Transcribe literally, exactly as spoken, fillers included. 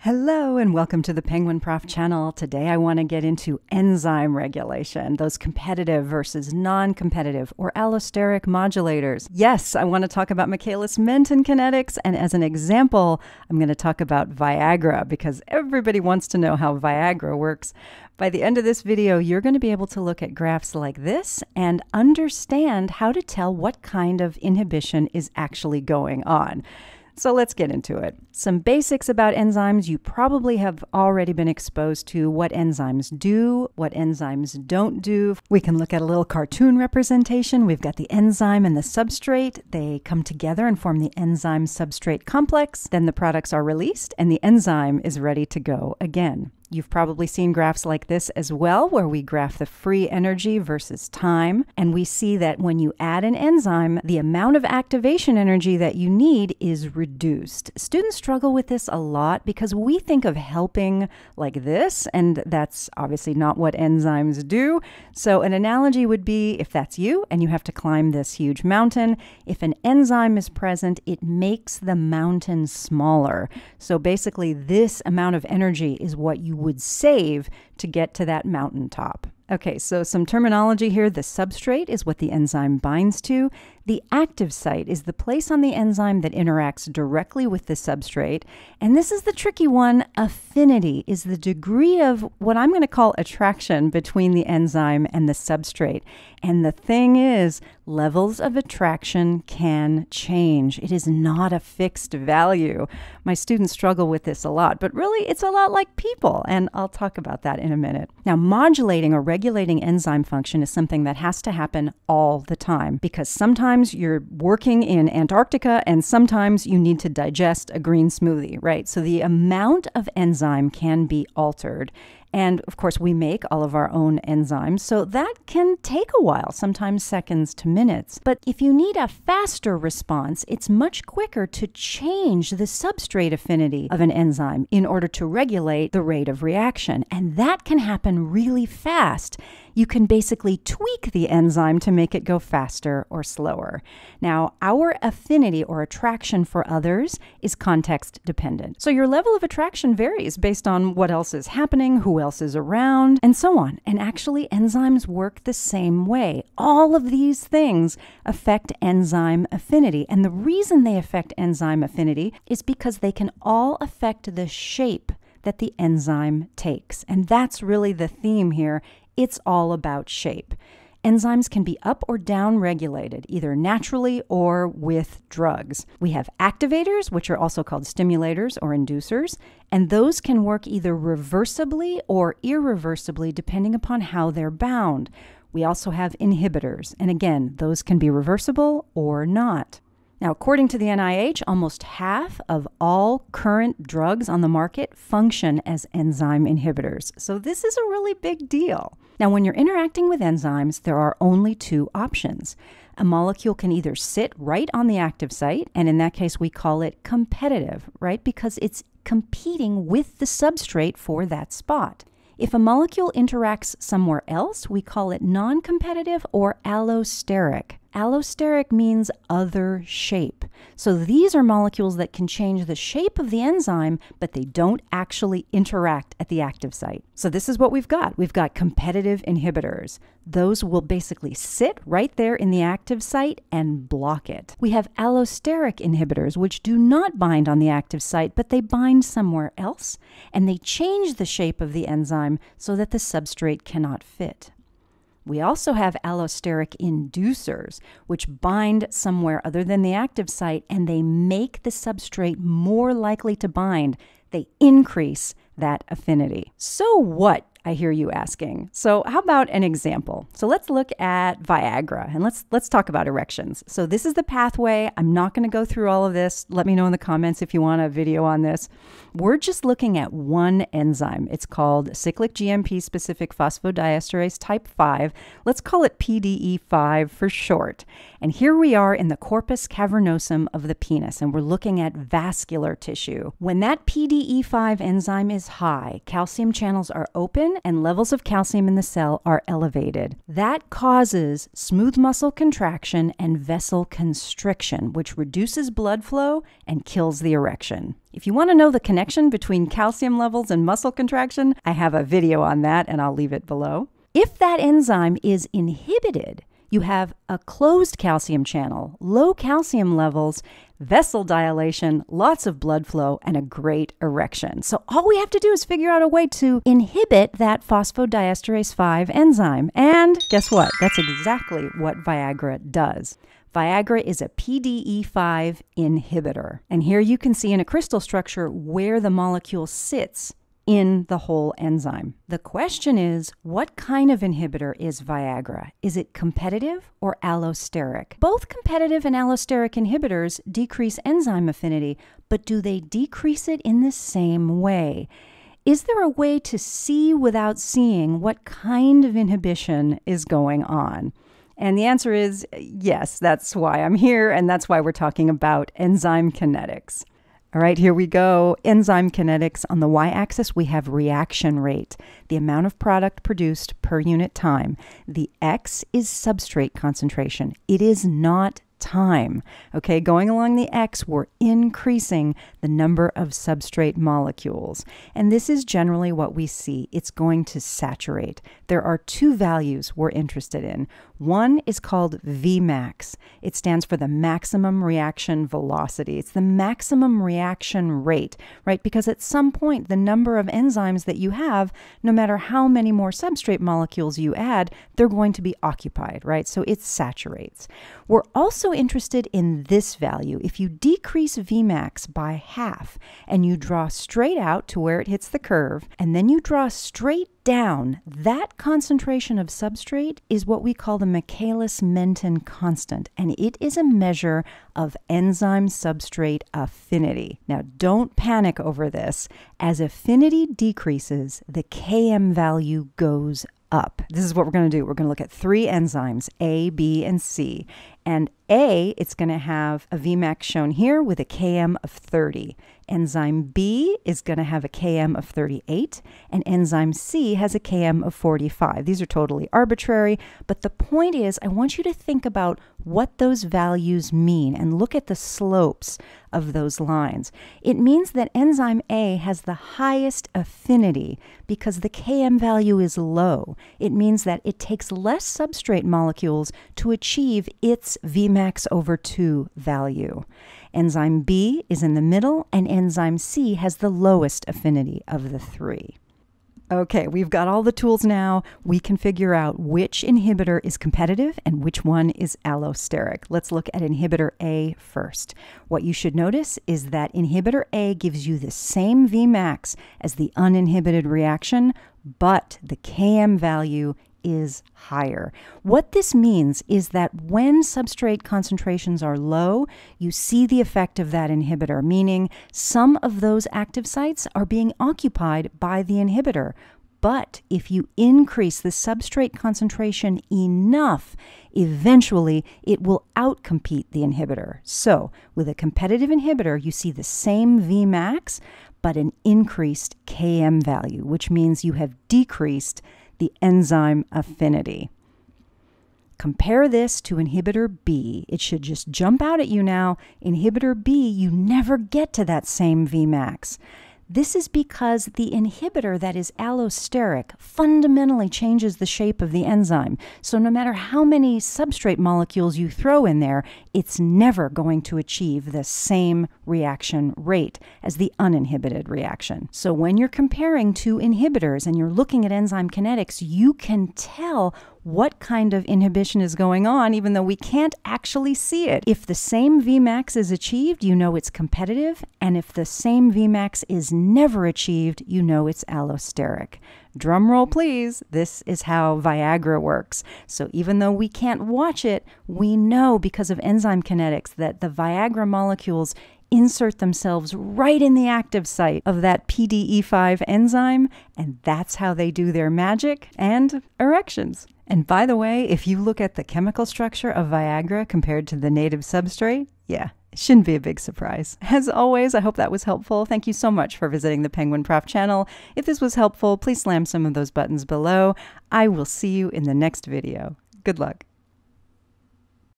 Hello and welcome to the Penguin Prof channel. Today I want to get into enzyme regulation, those competitive versus non-competitive or allosteric modulators. Yes, I want to talk about Michaelis-Menten kinetics, and as an example, I'm going to talk about Viagra because everybody wants to know how Viagra works. By the end of this video, you're going to be able to look at graphs like this and understand how to tell what kind of inhibition is actually going on. So let's get into it. Some basics about enzymes. You probably have already been exposed to what enzymes do, what enzymes don't do. We can look at a little cartoon representation. We've got the enzyme and the substrate. They come together and form the enzyme-substrate complex. Then the products are released and the enzyme is ready to go again. You've probably seen graphs like this as well, where we graph the free energy versus time. And we see that when you add an enzyme, the amount of activation energy that you need is reduced. Students struggle with this a lot because we think of helping like this, and that's obviously not what enzymes do. So an analogy would be if that's you and you have to climb this huge mountain, if an enzyme is present, it makes the mountain smaller. So basically this amount of energy is what you would save to get to that mountaintop. Okay, so some terminology here. The substrate is what the enzyme binds to. The active site is the place on the enzyme that interacts directly with the substrate. And this is the tricky one. Affinity is the degree of what I'm going to call attraction between the enzyme and the substrate. And the thing is, levels of attraction can change. It is not a fixed value. My students struggle with this a lot, but really it's a lot like people, and I'll talk about that in a minute. Now, modulating or regulating enzyme function is something that has to happen all the time because sometimes you're working in Antarctica and sometimes you need to digest a green smoothie, right? So the amount of enzyme can be altered. And of course, we make all of our own enzymes, so that can take a while, sometimes seconds to minutes. But if you need a faster response, it's much quicker to change the substrate affinity of an enzyme in order to regulate the rate of reaction. And that can happen really fast. You can basically tweak the enzyme to make it go faster or slower. Now, our affinity or attraction for others is context dependent. So your level of attraction varies based on what else is happening, who else is around, and so on. And actually, enzymes work the same way. All of these things affect enzyme affinity. And the reason they affect enzyme affinity is because they can all affect the shape that the enzyme takes. And that's really the theme here. It's all about shape. Enzymes can be up or down regulated, either naturally or with drugs. We have activators, which are also called stimulators or inducers, and those can work either reversibly or irreversibly depending upon how they're bound. We also have inhibitors, and again, those can be reversible or not. Now, according to the N I H, almost half of all current drugs on the market function as enzyme inhibitors. So this is a really big deal. Now, when you're interacting with enzymes, there are only two options. A molecule can either sit right on the active site, and in that case, we call it competitive, right? Because it's competing with the substrate for that spot. If a molecule interacts somewhere else, we call it non-competitive or allosteric. Allosteric means other shape. So these are molecules that can change the shape of the enzyme, but they don't actually interact at the active site. So this is what we've got. We've got competitive inhibitors. Those will basically sit right there in the active site and block it. We have allosteric inhibitors, which do not bind on the active site, but they bind somewhere else, and they change the shape of the enzyme so that the substrate cannot fit. We also have allosteric inducers, which bind somewhere other than the active site, and they make the substrate more likely to bind. They increase that affinity. So what, I hear you asking? So how about an example? So let's look at Viagra, and let's let's talk about erections. So this is the pathway. I'm not going to go through all of this. Let me know in the comments if you want a video on this. We're just looking at one enzyme. It's called cyclic G M P-specific phosphodiesterase type five. Let's call it P D E five for short. And here we are in the corpus cavernosum of the penis, and we're looking at vascular tissue. When that P D E five enzyme is high, calcium channels are open, inhibition and levels of calcium in the cell are elevated. That causes smooth muscle contraction and vessel constriction, which reduces blood flow and kills the erection. If you want to know the connection between calcium levels and muscle contraction, I have a video on that and I'll leave it below. If that enzyme is inhibited, you have a closed calcium channel, low calcium levels, vessel dilation, lots of blood flow, and a great erection. So all we have to do is figure out a way to inhibit that phosphodiesterase five enzyme. And guess what? That's exactly what Viagra does. Viagra is a P D E five inhibitor. And here you can see in a crystal structure where the molecule sits in the whole enzyme. The question is, what kind of inhibitor is Viagra? Is it competitive or allosteric? Both competitive and allosteric inhibitors decrease enzyme affinity, but do they decrease it in the same way? Is there a way to see without seeing what kind of inhibition is going on? And the answer is yes, that's why I'm here, and that's why we're talking about enzyme kinetics. All right, here we go. Enzyme kinetics. On the y-axis, we have reaction rate, the amount of product produced per unit time. The x is substrate concentration. It is not time. Okay, going along the x, we're increasing the number of substrate molecules. And this is generally what we see. It's going to saturate. There are two values we're interested in. One is called Vmax. It stands for the maximum reaction velocity. It's the maximum reaction rate, right? Because at some point, the number of enzymes that you have, no matter how many more substrate molecules you add, they're going to be occupied, right? So it saturates. We're also interested in this value. If you decrease Vmax by half and you draw straight out to where it hits the curve, and then you draw straight down, that concentration of substrate is what we call the Michaelis-Menten constant, and it is a measure of enzyme substrate affinity. Now, don't panic over this. As affinity decreases, the K M value goes up. This is what we're going to do. We're going to look at three enzymes, A, B, and C. And A, it's going to have a Vmax shown here with a K M of thirty. Enzyme B is going to have a K M of thirty-eight, and enzyme C has a K M of forty-five. These are totally arbitrary, but the point is I want you to think about what those values mean and look at the slopes of those lines. It means that enzyme A has the highest affinity because the K M value is low. It means that it takes less substrate molecules to achieve its Vmax over two value. Enzyme B is in the middle, and enzyme C has the lowest affinity of the three. Okay, we've got all the tools now. We can figure out which inhibitor is competitive and which one is allosteric. Let's look at inhibitor A first. What you should notice is that inhibitor A gives you the same Vmax as the uninhibited reaction, but the K M value is higher. What this means is that when substrate concentrations are low, you see the effect of that inhibitor, meaning some of those active sites are being occupied by the inhibitor. But if you increase the substrate concentration enough, eventually it will outcompete the inhibitor. So with a competitive inhibitor, you see the same Vmax, but an increased K M value, which means you have decreased the enzyme affinity. Compare this to inhibitor B. It should just jump out at you now. Inhibitor B, you never get to that same Vmax. This is because the inhibitor that is allosteric fundamentally changes the shape of the enzyme. So no matter how many substrate molecules you throw in there, it's never going to achieve the same reaction rate as the uninhibited reaction. So when you're comparing two inhibitors and you're looking at enzyme kinetics, you can tell what kind of inhibition is going on, even though we can't actually see it. If the same Vmax is achieved, you know it's competitive, and if the same Vmax is never achieved, you know it's allosteric. Drum roll, please. This is how Viagra works. So even though we can't watch it, we know because of enzyme kinetics that the Viagra molecules insert themselves right in the active site of that P D E five enzyme, and that's how they do their magic and erections. And by the way, if you look at the chemical structure of Viagra compared to the native substrate, yeah, it shouldn't be a big surprise. As always, I hope that was helpful. Thank you so much for visiting the Penguin Prof channel. If this was helpful, please slam some of those buttons below. I will see you in the next video. Good luck.